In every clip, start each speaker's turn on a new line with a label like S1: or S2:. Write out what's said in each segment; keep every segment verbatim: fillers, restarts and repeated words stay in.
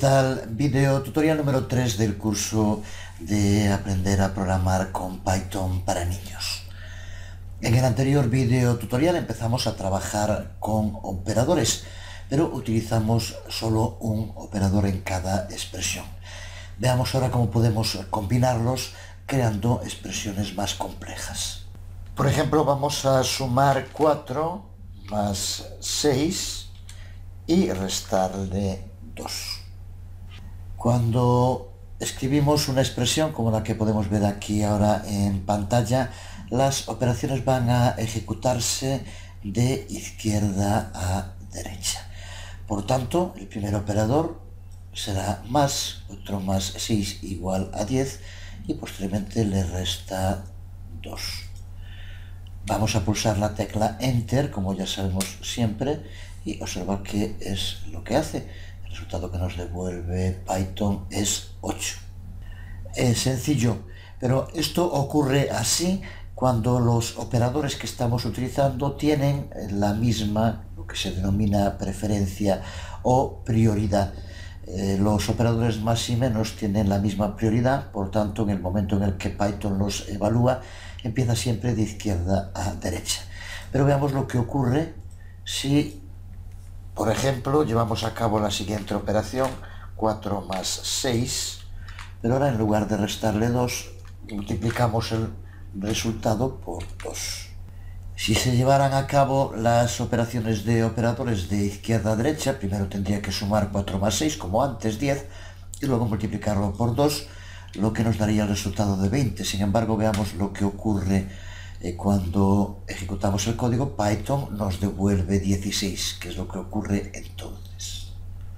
S1: tal? Video tutorial número tres del curso de aprender a programar con Python para niños. En el anterior video tutorial empezamos a trabajar con operadores, pero utilizamos solo un operador en cada expresión. Veamos ahora cómo podemos combinarlos creando expresiones más complejas. Por ejemplo, vamos a sumar cuatro más seis y restarle dos. Cuando escribimos una expresión como la que podemos ver aquí ahora en pantalla, las operaciones van a ejecutarse de izquierda a derecha. Por tanto, el primer operador será más, otro más seis igual a diez y posteriormente le resta dos. Vamos a pulsar la tecla Enter, como ya sabemos siempre, y observar qué es lo que hace. El resultado que nos devuelve Python es ocho. Es sencillo, pero esto ocurre así cuando los operadores que estamos utilizando tienen la misma, lo que se denomina preferencia o prioridad. Eh, los operadores más y menos tienen la misma prioridad, por tanto, en el momento en el que Python los evalúa, empieza siempre de izquierda a derecha. Pero veamos lo que ocurre si, por ejemplo, llevamos a cabo la siguiente operación, cuatro más seis, pero ahora en lugar de restarle dos, multiplicamos el resultado por dos. Si se llevaran a cabo las operaciones de operadores de izquierda a derecha, primero tendría que sumar cuatro más seis, como antes, diez, y luego multiplicarlo por dos, lo que nos daría el resultado de veinte. Sin embargo, veamos lo que ocurre eh, cuando ejecutamos el código. Python nos devuelve dieciséis, que es lo que ocurre entonces.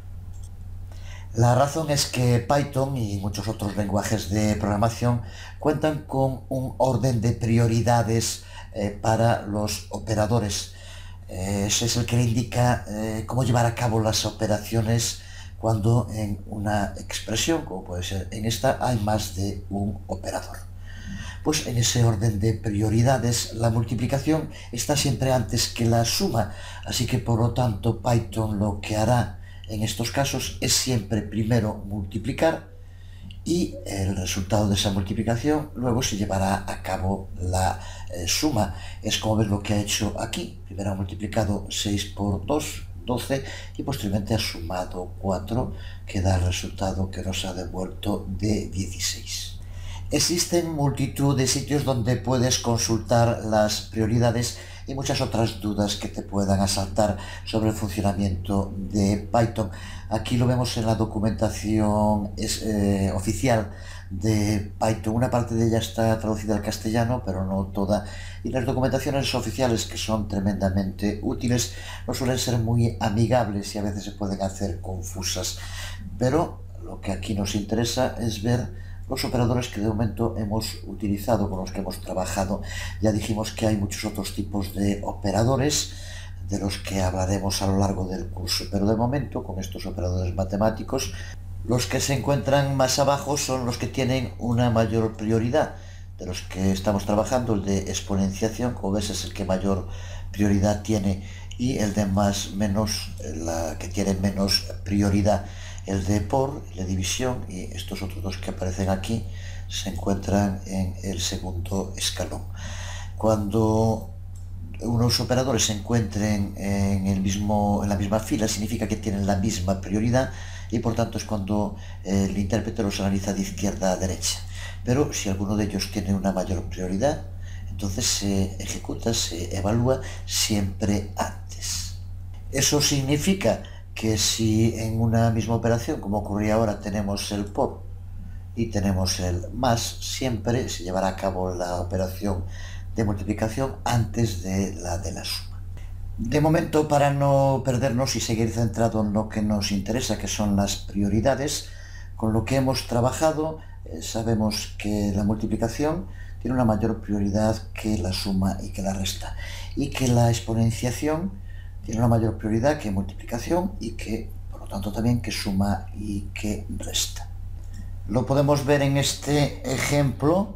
S1: La razón es que Python y muchos otros lenguajes de programación cuentan con un orden de prioridades eh, para los operadores. Eh, ese es el que le indica eh, cómo llevar a cabo las operaciones cuando en una expresión, como puede ser en esta, hay más de un operador. Pues en ese orden de prioridades la multiplicación está siempre antes que la suma, así que por lo tanto Python lo que hará en estos casos es siempre primero multiplicar y el resultado de esa multiplicación luego se llevará a cabo la eh, suma. Es como ver lo que ha hecho aquí. Primero ha multiplicado seis por dos, doce, y posteriormente ha sumado cuatro, que da el resultado que nos ha devuelto de dieciséis. Existen multitud de sitios donde puedes consultar las prioridades y muchas otras dudas que te puedan asaltar sobre el funcionamiento de Python. Aquí lo vemos en la documentación es, eh, oficial de Python. Una parte de ella está traducida al castellano, pero no toda. Y las documentaciones oficiales, que son tremendamente útiles, no suelen ser muy amigables y a veces se pueden hacer confusas. Pero lo que aquí nos interesa es ver los operadores que de momento hemos utilizado, con los que hemos trabajado. Ya dijimos que hay muchos otros tipos de operadores, de los que hablaremos a lo largo del curso, pero de momento, con estos operadores matemáticos, los que se encuentran más abajo son los que tienen una mayor prioridad. De los que estamos trabajando, el de exponenciación, como ves, es el que mayor prioridad tiene, y el de más menos, la que tiene menos prioridad. El de por, la división, y estos otros dos que aparecen aquí se encuentran en el segundo escalón. Cuando unos operadores se encuentren en, el mismo, en la misma fila, significa que tienen la misma prioridad y por tanto es cuando el intérprete los analiza de izquierda a derecha. Pero si alguno de ellos tiene una mayor prioridad, entonces se ejecuta, se evalúa siempre antes. Eso significa que si en una misma operación, como ocurría ahora, tenemos el por y tenemos el más, siempre se llevará a cabo la operación de multiplicación antes de la de la suma. De momento, para no perdernos y seguir centrado en lo que nos interesa, que son las prioridades, con lo que hemos trabajado, eh, sabemos que la multiplicación tiene una mayor prioridad que la suma y que la resta, y que la exponenciación tiene una mayor prioridad que multiplicación y que, por lo tanto, también que suma y que resta. Lo podemos ver en este ejemplo,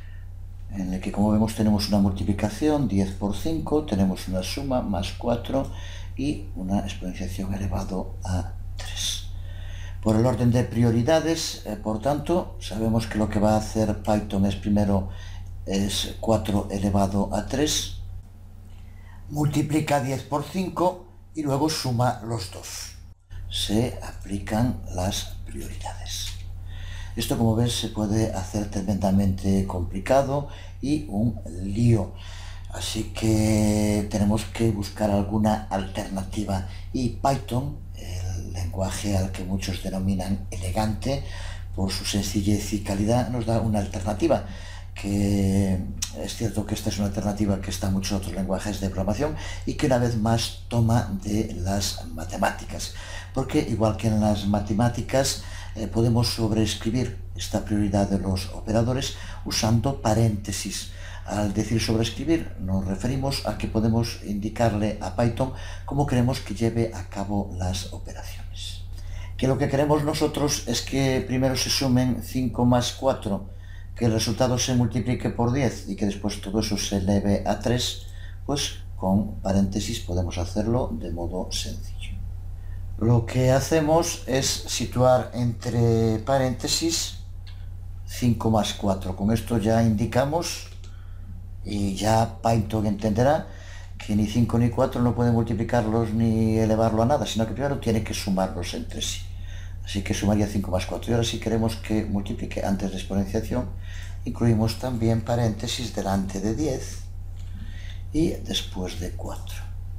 S1: en el que, como vemos, tenemos una multiplicación, diez por cinco, tenemos una suma, más cuatro, y una exponenciación elevado a tres. Por el orden de prioridades, eh, por tanto, sabemos que lo que va a hacer Python es primero es cuatro elevado a tres, multiplica diez por cinco y luego suma los dos. Se aplican las prioridades. Esto, como ves, se puede hacer tremendamente complicado y un lío. Así que tenemos que buscar alguna alternativa. Y Python, el lenguaje al que muchos denominan elegante por su sencillez y calidad, nos da una alternativa. Que es cierto que esta es una alternativa que está en muchos otros lenguajes de programación y que una vez más toma de las matemáticas. Porque igual que en las matemáticas, eh, podemos sobreescribir esta prioridad de los operadores usando paréntesis. Al decir sobreescribir, nos referimos a que podemos indicarle a Python cómo queremos que lleve a cabo las operaciones. Que lo que queremos nosotros es que primero se sumen cinco más cuatro, que el resultado se multiplique por diez y que después todo eso se eleve a tres, pues con paréntesis podemos hacerlo de modo sencillo. Lo que hacemos es situar entre paréntesis cinco más cuatro. Con esto ya indicamos y ya Python entenderá que ni cinco ni cuatro no puede multiplicarlos ni elevarlo a nada, sino que primero tiene que sumarlos entre sí. Así que sumaría cinco más cuatro. Y ahora si queremos que multiplique antes de exponenciación, incluimos también paréntesis delante de diez y después de cuatro.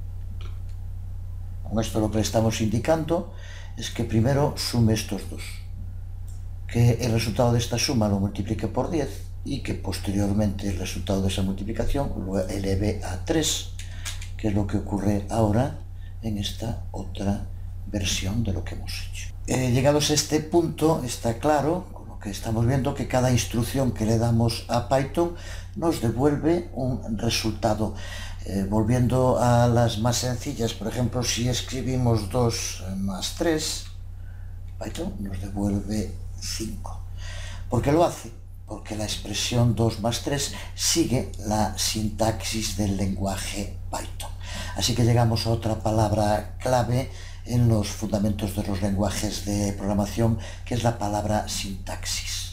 S1: Con esto lo que le estamos indicando es que primero sume estos dos, que el resultado de esta suma lo multiplique por diez y que posteriormente el resultado de esa multiplicación lo eleve a tres, que es lo que ocurre ahora en esta otra versión de lo que hemos hecho. Eh, llegados a este punto, está claro, con lo que estamos viendo, que cada instrucción que le damos a Python nos devuelve un resultado. Eh, volviendo a las más sencillas, por ejemplo, si escribimos dos más tres, Python nos devuelve cinco. ¿Por qué lo hace? Porque la expresión dos más tres sigue la sintaxis del lenguaje Python. Así que llegamos a otra palabra clave en los fundamentos de los lenguajes de programación, que es la palabra sintaxis.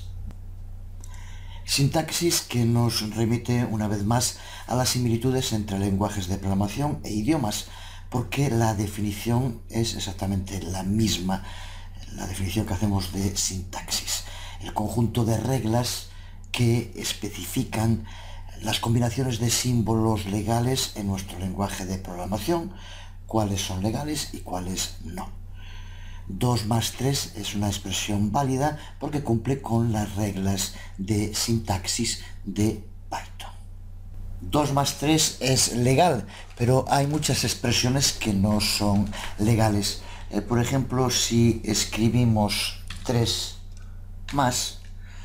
S1: Sintaxis que nos remite una vez más a las similitudes entre lenguajes de programación e idiomas, porque la definición es exactamente la misma, la definición que hacemos de sintaxis. El conjunto de reglas que especifican las combinaciones de símbolos legales en nuestro lenguaje de programación, cuáles son legales y cuáles no. dos más tres es una expresión válida porque cumple con las reglas de sintaxis de Python. dos más tres es legal, pero hay muchas expresiones que no son legales. Eh, por ejemplo, si escribimos tres más,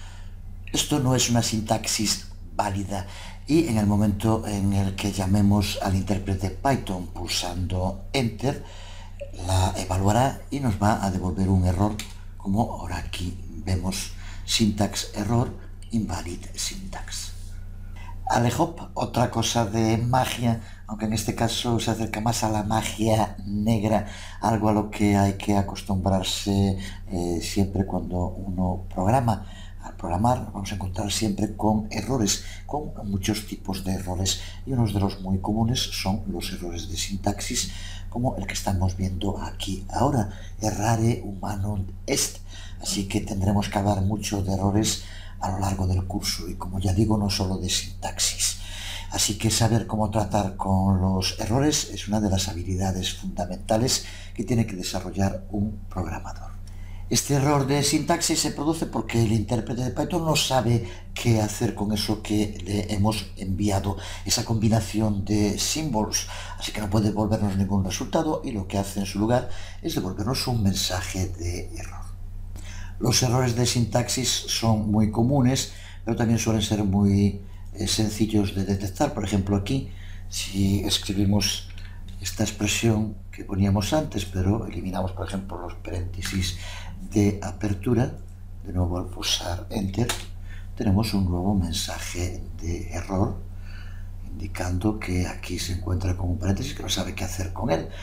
S1: esto no es una sintaxis válida. Y en el momento en el que llamemos al intérprete Python pulsando Enter, la evaluará y nos va a devolver un error, como ahora aquí vemos, syntax error, invalid syntax. Alehop, otra cosa de magia, aunque en este caso se acerca más a la magia negra, algo a lo que hay que acostumbrarse eh, siempre cuando uno programa. Al programar vamos a encontrar siempre con errores, con muchos tipos de errores, y unos de los muy comunes son los errores de sintaxis, como el que estamos viendo aquí ahora, errare humanum est. Así que tendremos que hablar mucho de errores a lo largo del curso, y como ya digo, no solo de sintaxis. Así que saber cómo tratar con los errores es una de las habilidades fundamentales que tiene que desarrollar un programador. Este error de sintaxis se produce porque el intérprete de Python no sabe qué hacer con eso que le hemos enviado, esa combinación de símbolos, así que no puede devolvernos ningún resultado y lo que hace en su lugar es devolvernos un mensaje de error. Los errores de sintaxis son muy comunes, pero también suelen ser muy eh, sencillos de detectar. Por ejemplo, aquí, si escribimos esta expresión que poníamos antes, pero eliminamos, por ejemplo, los paréntesis de apertura, de nuevo al pulsar Enter, tenemos un nuevo mensaje de error, indicando que aquí se encuentra con un paréntesis que no sabe qué hacer con él,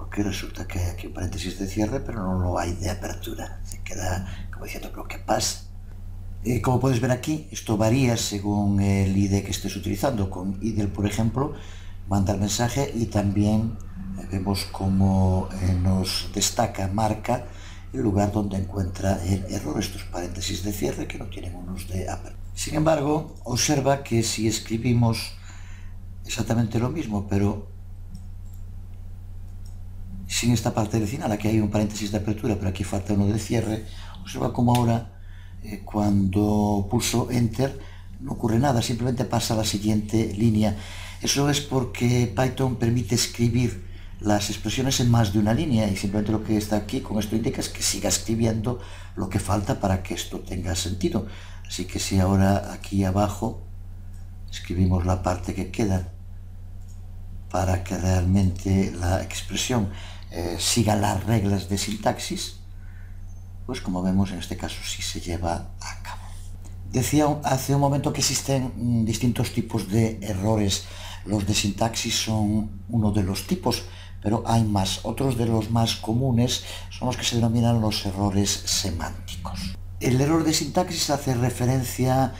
S1: porque resulta que hay aquí un paréntesis de cierre, pero no lo hay de apertura. Se queda como diciendo, ¿pero qué pasa? Eh, como puedes ver aquí, esto varía según el I D que estés utilizando. Con idle, por ejemplo, manda el mensaje y también eh, vemos cómo eh, nos destaca, marca el lugar donde encuentra el error, estos paréntesis de cierre que no tienen unos de apertura. Sin embargo, observa que si escribimos exactamente lo mismo, pero sin esta parte final, aquí hay un paréntesis de apertura, pero aquí falta uno de cierre, observa cómo ahora eh, cuando pulso Enter no ocurre nada, simplemente pasa a la siguiente línea. Eso es porque Python permite escribir las expresiones en más de una línea y simplemente lo que está aquí con esto indica es que siga escribiendo lo que falta para que esto tenga sentido. Así que si ahora aquí abajo escribimos la parte que queda para que realmente la expresión eh, siga las reglas de sintaxis, pues como vemos en este caso sí se lleva a cabo. Decía hace un momento que existen mm, distintos tipos de errores. Los de sintaxis son uno de los tipos, pero hay más. Otros de los más comunes son los que se denominan los errores semánticos. El error de sintaxis hace referencia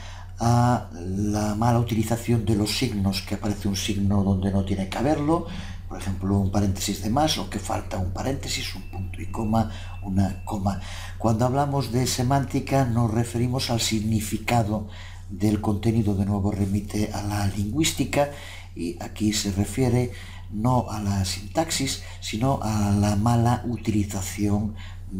S1: a la mala utilización de los signos, que aparece un signo donde no tiene que haberlo, por ejemplo un paréntesis de más, o que falta un paréntesis, un punto y coma, una coma. Cuando hablamos de semántica nos referimos al significado del contenido, de nuevo remite a la lingüística, y aquí se refiere no a la sintaxis, sino a la mala utilización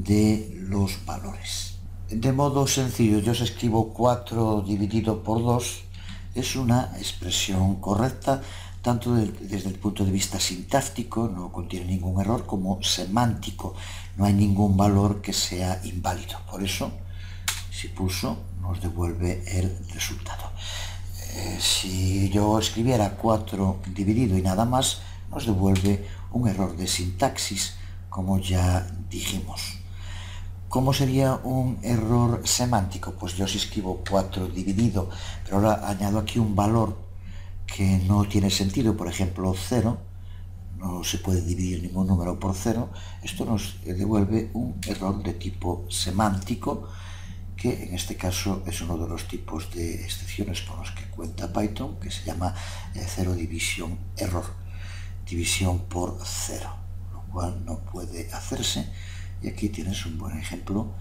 S1: de los valores. De modo sencillo, yo os escribo cuatro dividido por dos, es una expresión correcta, tanto de, desde el punto de vista sintáctico, no contiene ningún error, como semántico, no hay ningún valor que sea inválido. Por eso, si pulso, nos devuelve el resultado. Eh, si yo escribiera cuatro dividido y nada más, nos devuelve un error de sintaxis, como ya dijimos. ¿Cómo sería un error semántico? Pues yo si escribo cuatro dividido, pero ahora añado aquí un valor que no tiene sentido, por ejemplo cero, no se puede dividir ningún número por cero, esto nos devuelve un error de tipo semántico, que en este caso es uno de los tipos de excepciones con los que cuenta Python, que se llama eh, zero division error, división por cero, lo cual no puede hacerse, y aquí tienes un buen ejemplo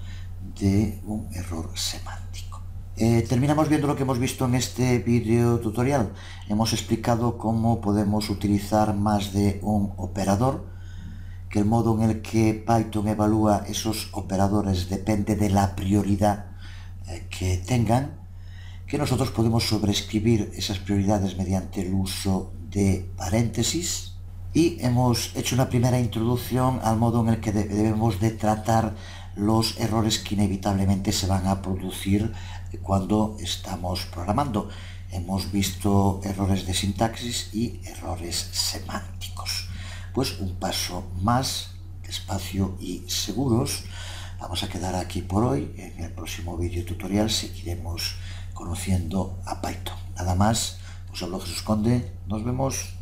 S1: de un error semántico. Eh, terminamos viendo lo que hemos visto en este video tutorial. Hemos explicado cómo podemos utilizar más de un operador, que el modo en el que Python evalúa esos operadores depende de la prioridad eh, que tengan, que nosotros podemos sobreescribir esas prioridades mediante el uso de paréntesis, y hemos hecho una primera introducción al modo en el que debemos de tratar los errores que inevitablemente se van a producir cuando estamos programando. Hemos visto errores de sintaxis y errores semánticos. Pues un paso más, despacio y seguros. Vamos a quedar aquí por hoy. En el próximo vídeo tutorial seguiremos conociendo a Python. Nada más, os hablo Jesús Conde. Nos vemos.